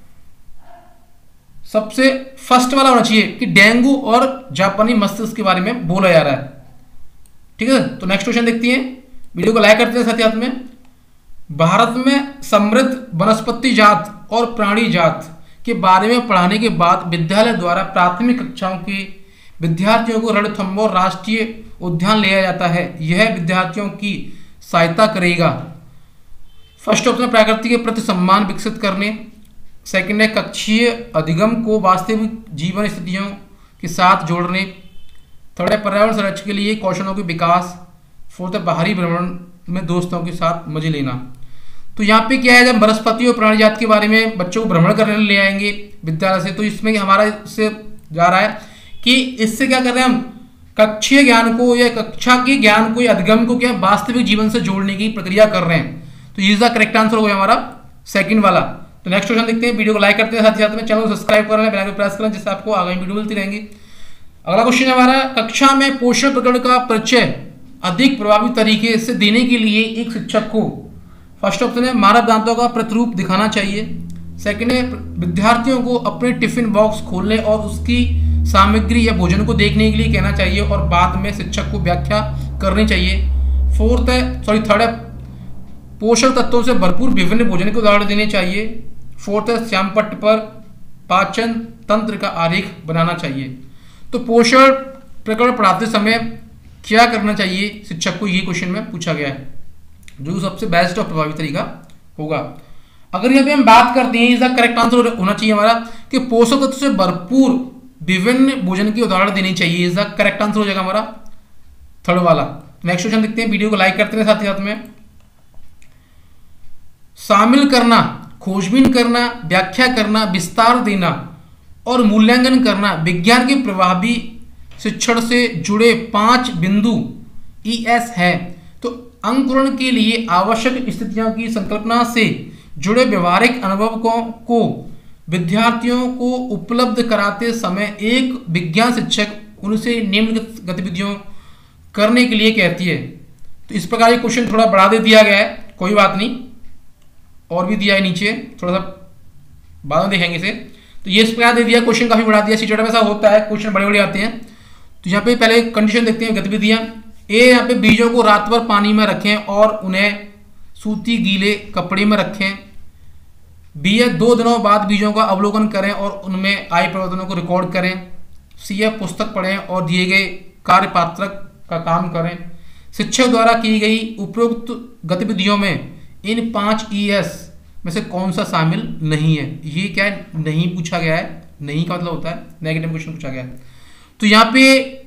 [SPEAKER 1] सबसे फर्स्ट वाला होना चाहिए कि डेंगू और जापानी मस्तिष्क के बारे में बोला जा रहा है। ठीक है, तो नेक्स्ट क्वेश्चन देखते हैं, वीडियो को लाइक करते हैं साथ ही साथ में। भारत में समृद्ध वनस्पति जात और प्राणी जात के बारे में पढ़ाने के बाद विद्यालय द्वारा प्राथमिक कक्षाओं के विद्यार्थियों को रणथंभौर राष्ट्रीय उद्यान लिया जाता है। यह विद्यार्थियों की सहायता करेगा। फर्स्ट ऑप्शन प्रकृति के प्रति सम्मान विकसित करने। सेकंड है कक्षीय अधिगम को वास्तविक जीवन स्थितियों के साथ जोड़ने। थर्ड है पर्यावरण संरक्षण के लिए कौशलों के विकास। फोर्थ है बाहरी भ्रमण में दोस्तों के साथ मजे लेना। तो यहाँ पे क्या है, जब वनस्पति और प्राणी जात के बारे में बच्चों को भ्रमण करने ले आएंगे विद्यालय से, तो इसमें हमारा इससे जा रहा है कि इससे क्या कर रहे हैं हम, कक्षीय ज्ञान को या कक्षा के ज्ञान को या अधिगम को क्या वास्तविक जीवन से जोड़ने की प्रक्रिया कर रहे हैं। तो ये करेक्ट आंसर हो गया हमारा सेकंड वाला। तो नेक्स्ट क्वेश्चन देखते हैं, वीडियो को लाइक करते हैं, साथ ही साथ में चैनल को सब्सक्राइब कर लें, बेल आइकन प्रेस करें, जिससे आपको आगामी वीडियो मिलती रहेंगी। अगला क्वेश्चन है हमारा, कक्षा में पोषण प्रकरण का परिचय अधिक प्रभावी तरीके से देने के लिए एक शिक्षक को, फर्स्ट ऑप्शन है मानव दांतों का प्रतिरूप दिखाना चाहिए, सेकंड है विद्यार्थियों को अपने टिफिन बॉक्स खोलने और उसकी सामग्री या भोजन को देखने के लिए कहना चाहिए और बाद में शिक्षक को व्याख्या करनी चाहिए, फोर्थ है सॉरी थर्ड है पोषक तत्वों से भरपूर विभिन्न भोजन के उदाहरण देने चाहिए, फोर्थ है श्यामपट्ट पर पाचन तंत्र का आरेख बनाना चाहिए। तो पोषण प्रकरण पढ़ाते समय क्या करना चाहिए शिक्षक को, ये क्वेश्चन में पूछा गया है, जो सबसे बेस्ट और प्रभावी तरीका होगा। अगर यहाँ पे हम बात करते हैं, इसका करेक्ट आंसर होना चाहिए हमारा कि पोषक तत्व से भरपूर विभिन्न भोजन के उदाहरण देने चाहिए, इसका करेक्ट आंसर हो जाएगा हमारा थर्ड वाला। नेक्स्ट क्वेश्चन देखते हैं, वीडियो को लाइक करते हैं, साथ ही साथ में शामिल करना, खोजबीन करना, व्याख्या करना, विस्तार देना और मूल्यांकन करना विज्ञान के प्रभावी शिक्षण से जुड़े पांच बिंदु ई एस है। तो अंकुरण के लिए आवश्यक स्थितियों की संकल्पना से जुड़े व्यवहारिक अनुभव को, को विद्यार्थियों को उपलब्ध कराते समय एक विज्ञान शिक्षक उनसे निम्नलिखित गतिविधियों करने के लिए कहती है। तो इस प्रकार ये क्वेश्चन थोड़ा बढ़ा दे दिया गया है, कोई बात नहीं, और भी दिया है नीचे, थोड़ा सा बाद में देखेंगे इसे। तो ये इस प्रकार दे दिया, क्वेश्चन काफी बढ़ा दिया, सीटेट में ऐसा होता है, क्वेश्चन बड़े बड़े आते हैं। तो यहाँ पे पहले कंडीशन देखते हैं, गतिविधियां। ए, यहाँ पे बीजों को रात भर पानी में रखें और उन्हें सूती गीले कपड़े में रखें। बी है दो दिनों बाद बीजों का अवलोकन करें और उनमें आए परिवर्तनों को रिकॉर्ड करें। सी है पुस्तक पढ़ें और दिए गए कार्यपात्रक का काम करें। शिक्षक द्वारा की गई उपरोक्त गतिविधियों में इन पांच ई एस में से कौन सा शामिल नहीं है। ये क्या है, नहीं पूछा गया है, नहीं का मतलब होता है नेगेटिव क्वेश्चन पूछा गया है। तो यहाँ पे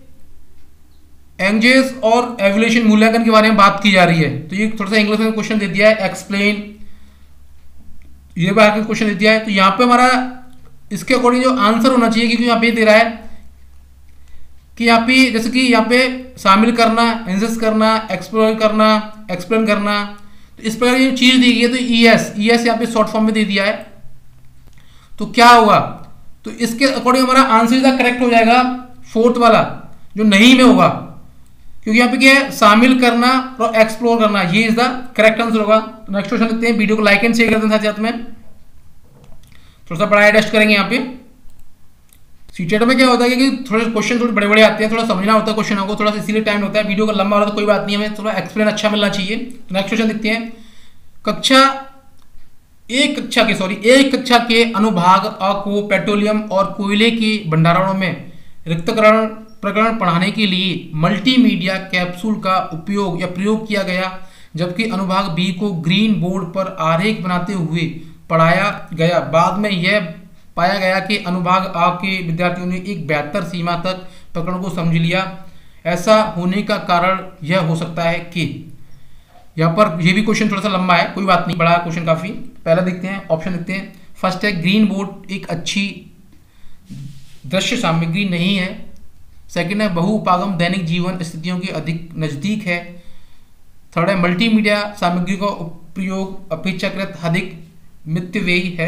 [SPEAKER 1] एंगेज और एवोल्यूशन मूल्यांकन के बारे में बात की जा रही है। तो ये थोड़ा सा इंग्लिश में क्वेश्चन दे दिया है, एक्सप्लेन, ये बार का क्वेश्चन दे दिया है। तो यहाँ पे हमारा इसके अकॉर्डिंग जो आंसर होना चाहिए, क्योंकि यहाँ पे दे रहा है कि यहाँ पे जैसे कि यहाँ पे शामिल करना, एंगेज करना, एक्सप्लोर करना, एक्सप्लेन करना, तो इस प्रकार की चीज दी गई है। तो ई एस ई एस यहाँ पे शॉर्ट फॉर्म में दे दिया है। तो क्या होगा, तो इसके अकॉर्डिंग हमारा आंसर इसका करेक्ट हो जाएगा फोर्थ वाला, जो नहीं में होगा, क्योंकि यहाँ पे क्या है, शामिल करना और एक्सप्लोर करना, ये इज द करेक्ट आंसर होगा। तो नेक्स्ट क्वेश्चन देखते हैं, वीडियो को लाइक एंड शेयर करते हैं, साथ में थोड़ा सा बड़ा टेस्ट करेंगे। यहाँ पे सीटेट में क्या होता है कि थोड़े क्वेश्चन थोड़े बड़े बड़े आते हैं, थोड़ा समझना होता है क्वेश्चन को, थोड़ा सा इसीलिए टाइम होता है। वीडियो का लंबा वाला तो कोई बात नहीं, हमें थोड़ा एक्सप्लेन अच्छा मिलना चाहिए। तो नेक्स्ट क्वेश्चन देखते हैं, कक्षा एक कक्षा के सॉरी एक कक्षा के अनुभाग अ को पेट्रोलियम और कोयले के भंडारणों में रिक्तकरण प्रकरण पढ़ाने के लिए मल्टीमीडिया कैप्सूल का उपयोग या प्रयोग किया गया, जबकि अनुभाग बी को ग्रीन बोर्ड पर आरेख बनाते हुए पढ़ाया गया। बाद में यह पाया गया कि अनुभाग आ के विद्यार्थियों ने एक बेहतर सीमा तक प्रकरण को समझ लिया। ऐसा होने का कारण यह हो सकता है कि, यहाँ पर यह भी क्वेश्चन थोड़ा सा लंबा है, कोई बात नहीं, बड़ा क्वेश्चन काफी। पहला देखते हैं, ऑप्शन देखते हैं। फर्स्ट है ग्रीन बोर्ड एक अच्छी दृश्य सामग्री नहीं है। सेकंड है बहुउपागम दैनिक जीवन स्थितियों के अधिक नजदीक है। थर्ड है मल्टीमीडिया सामग्री का उपयोग अपेक्षाकृत अधिक मितव्ययी है।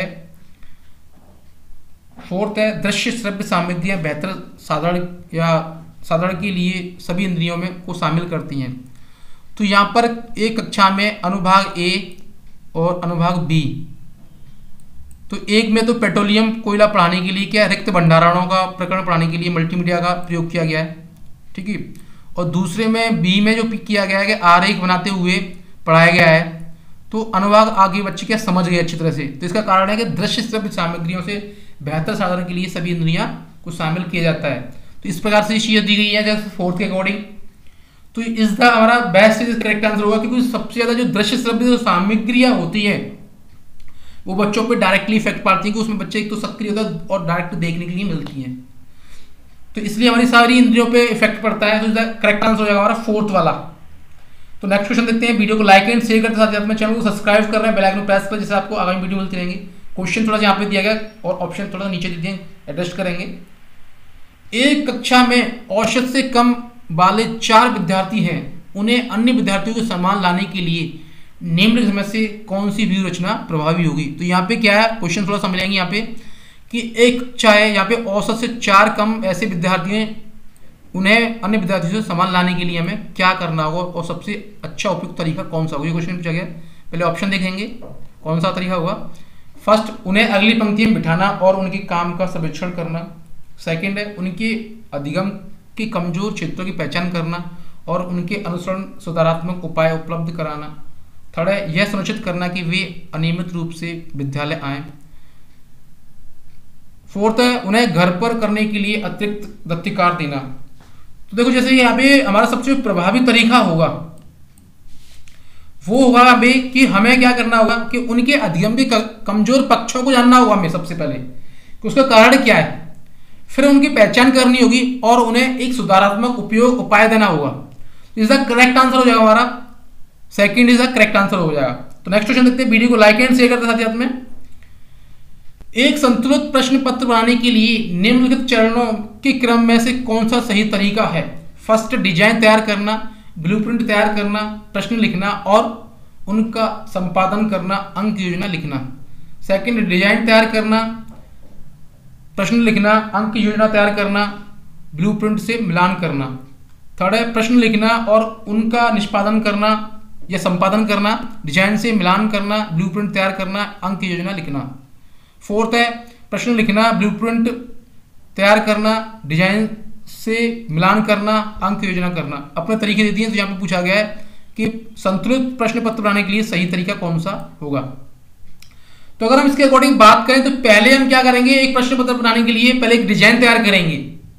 [SPEAKER 1] फोर्थ है दृश्य श्रव्य सामग्रियां बेहतर साधारण या साधारण के लिए सभी इंद्रियों में को शामिल करती हैं। तो यहाँ पर एक कक्षा में अनुभाग ए और अनुभाग बी, तो एक में तो पेट्रोलियम कोयला पढ़ाने के लिए क्या रिक्त भंडारणों का प्रकरण पढ़ाने के लिए मल्टीमीडिया का प्रयोग किया गया है, ठीक है। और दूसरे में बी में जो किया गया है कि आरेख बनाते हुए पढ़ाया गया है। तो अनुभाग आगे बच्चे क्या समझ गए अच्छी तरह से। तो इसका कारण है कि दृश्य श्रव्य सामग्रियों से बेहतर साधन के लिए सभी इंद्रियां को शामिल किया जाता है। तो इस प्रकार से चीज दी गई है जैसे फोर्थ के अकॉर्डिंग। तो इसका हमारा बेस्ट करेक्ट आंसर होगा, क्योंकि सबसे ज्यादा जो दृश्य श्रव्य सामग्रियां होती है वो बच्चों पे डायरेक्टली इफेक्ट पाती है, कि उसमें बच्चे एक तो सक्रिय होता है और डायरेक्ट देखने के लिए मिलती हैं। तो इसलिए हमारी सारी इंद्रियों पे इफेक्ट पड़ता है। तो इसका करेक्ट आंसर हो जाएगा हमारा फोर्थ वाला। तो नेक्स्ट क्वेश्चन देखते हैं, वीडियो को लाइक एंड शेयर करते साथ साथ में चैनल को सब्सक्राइब कर रहे हैं, बेल आइकन प्रेस कर, जिससे आपको आगामी वीडियो मिलती रहेंगी। क्वेश्चन थोड़ा सा यहाँ पे दिया गया और ऑप्शन थोड़ा सा नीचे दे दिए, एडजस्ट करेंगे। एक कक्षा में औसत से कम वाले चार विद्यार्थी हैं, उन्हें अन्य विद्यार्थियों के समान लाने के लिए निम्नलिखित में से कौन सी व्यूह रचना प्रभावी होगी। तो यहाँ पे क्या है, क्वेश्चन थोड़ा समझेंगे यहाँ पे कि एक कक्षा है, यहाँ पे औसत से चार कम ऐसे विद्यार्थी हैं, उन्हें अन्य विद्यार्थियों से समान लाने के लिए हमें क्या करना होगा और सबसे अच्छा उपयुक्त तरीका कौन सा होगा, ये क्वेश्चन पूछा गया। पहले ऑप्शन देखेंगे कौन सा तरीका होगा। फर्स्ट, उन्हें अगली पंक्ति में बिठाना और उनके काम का सर्वेक्षण करना। सेकंड है उनके अधिगम के कमजोर क्षेत्रों की पहचान करना और उनके अनुसरण सुधारात्मक उपाय उपलब्ध कराना। थर्ड है यह सुनिश्चित करना कि वे अनियमित रूप से विद्यालय आएं। फोर्थ है उन्हें घर पर करने के लिए अतिरिक्त दत्तिकार देना। तो देखो जैसे यहाँ पे हमारा सबसे प्रभावी तरीका होगा वो होगा अभी कि हमें क्या करना होगा कि उनके अधिगम के कमजोर पक्षों को जानना होगा हमें सबसे पहले कि उसका कारण क्या है, फिर उनकी पहचान करनी होगी और उन्हें एक सुधारात्मक उपयोग उपाय देना होगा। इज द करेक्ट आंसर हो जाएगा हमारा, second is the correct answer हो जाएगा। तो नेक्स्ट क्वेश्चन देखते हैं, वीडियो को लाइक एंड शेयर करते साथ में। एक संतुलित प्रश्न पत्र बनाने के लिए निम्नलिखित चरणों के क्रम में से कौन सा सही तरीका है। फर्स्ट, डिजाइन तैयार करना, ब्लूप्रिंट तैयार करना, प्रश्न लिखना और उनका संपादन करना, अंक योजना लिखना। सेकंड, डिजाइन तैयार करना, प्रश्न लिखना, अंक योजना तैयार करना, ब्लूप्रिंट से मिलान करना। थर्ड है प्रश्न लिखना और उनका निष्पादन करना या संपादन करना, डिजाइन से मिलान करना, ब्लूप्रिंट तैयार करना, अंक योजना लिखना। फोर्थ है प्रश्न लिखना, ब्लूप्रिंट तैयार करना, डिजाइन से मिलान करना, अंक योजना करना। अपने तरीके दे दिए। तो यहाँ पे पूछा गया है कि संतुलित प्रश्न पत्र बनाने के लिए सही तरीका कौन सा होगा। तो अगर हम इसके अकॉर्डिंग बात करें तो पहले हम क्या करेंगे, एक प्रश्न पत्र बनाने के लिए पहले एक डिजाइन तैयार करेंगे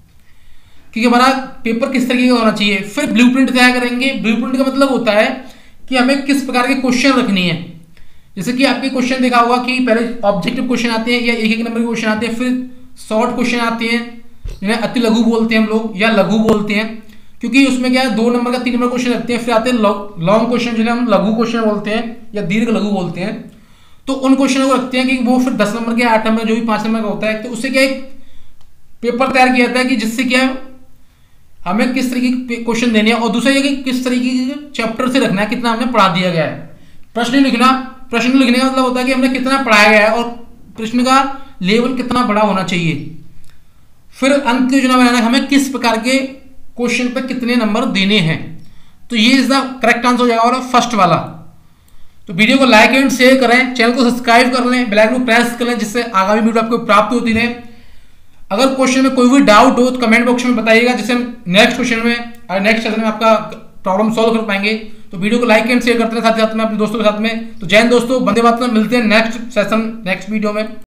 [SPEAKER 1] कि हमारा पेपर किस तरीके का होना चाहिए। फिर ब्लूप्रिंट तैयार करेंगे। ब्लूप्रिंट का मतलब होता है कि हमें किस प्रकार के क्वेश्चन रखनी है। जैसे कि आपके क्वेश्चन देखा होगा कि पहले ऑब्जेक्टिव क्वेश्चन आते हैं या एक एक नंबर के क्वेश्चन आते हैं, फिर शॉर्ट क्वेश्चन आते हैं जिन्हें अति लघु बोलते हैं हम लोग या लघु बोलते हैं, क्योंकि उसमें क्या है दो नंबर का तीन नंबर क्वेश्चन रखते हैं। फिर आते हैं लॉन्ग क्वेश्चन जिन्हें हम लघु क्वेश्चन बोलते हैं या दीर्घ लघु बोलते हैं। तो उन क्वेश्चनों को रखते हैं कि वो फिर दस नंबर के, आठ नंबर, जो भी पांच नंबर का होता है। तो उससे क्या एक पेपर तैयार किया जाता है कि जिससे क्या है हमें किस तरीके के क्वेश्चन देने हैं और दूसरा ये कि किस तरीके के चैप्टर से रखना है, कितना हमने पढ़ा दिया गया है। प्रश्न लिखना, प्रश्न लिखने का मतलब होता है कि हमने कितना पढ़ाया गया है और प्रश्न का लेवल कितना बड़ा होना चाहिए। फिर अंक योजना बनाना, हमें किस प्रकार के क्वेश्चन पे कितने नंबर देने हैं। तो ये इज द करेक्ट आंसर हो जाएगा और फर्स्ट वाला। तो वीडियो को लाइक एंड शेयर करें, चैनल को सब्सक्राइब कर लें, बेल आइकन को प्रेस कर लें जिससे आगामी वीडियो आपको प्राप्त होती रहे। अगर क्वेश्चन में कोई भी डाउट हो तो कमेंट बॉक्स में बताइएगा, जिससे हम नेक्स्ट क्वेश्चन में और नेक्स्ट सेशन में आपका प्रॉब्लम सॉल्व कर पाएंगे। तो वीडियो को लाइक एंड शेयर करते हैं साथ ही साथ में अपने दोस्तों के साथ में। तो जय हिंद दोस्तों, वंदे मातरम। मिलते हैं नेक्स्ट सेशन नेक्स्ट वीडियो में।